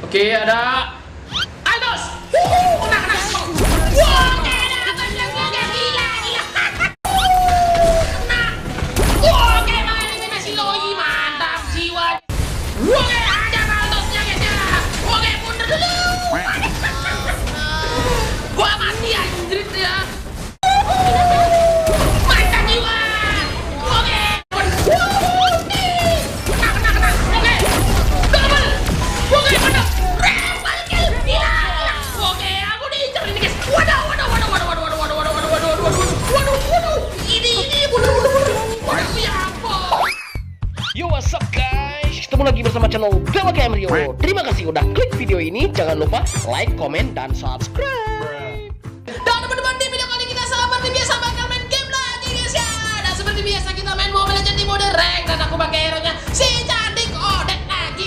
Oke, ada Aldos. Kena. Wah, oke, ada apa yang gila. Kena. Wah, oke, mana si Loi, mantap jiwa. Oke, ada Aldosnya guys ya. Oke, mundur dulu. Gua mati anjir ya. Mantap jiwa. Oke. Kena. Oke. Double. Oke, mantap. Triple kill. Gila. Oke, aku diincar ini guys. Waduh. Ini. Waduh, ya ampun. Yo, what's up guys? Ketemu lagi bersama channel Dewa Game Rio. Terima kasih udah klik video ini. Jangan lupa like, comment, dan subscribe. Dan teman-teman, di video kali kita seperti biasa bakal main game lagi guys ya. Dan seperti biasa kita main Mobile Legends di mode rank. Dan aku pakai hero nya si